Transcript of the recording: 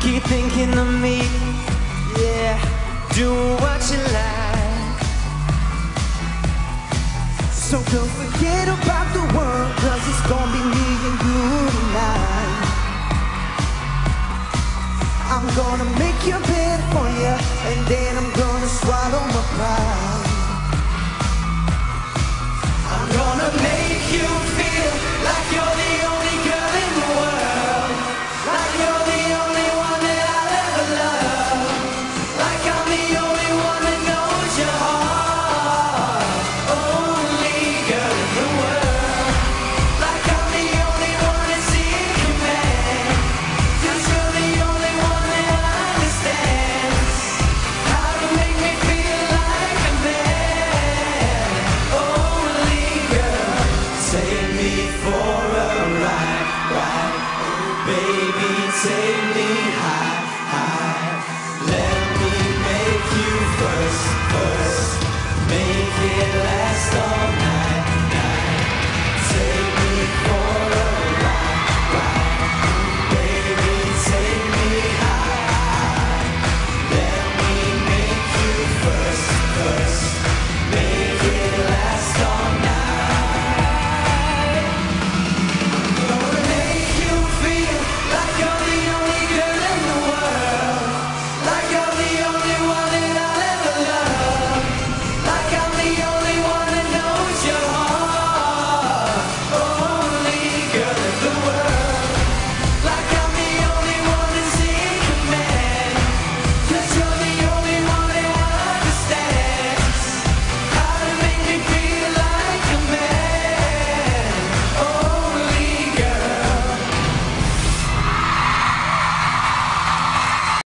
keep thinking of me. Yeah, do what you like. So don't forget about the world, 'cause it's gonna be me and you tonight. I'm gonna make your bed for you, and then I'm gonna swallow my pride.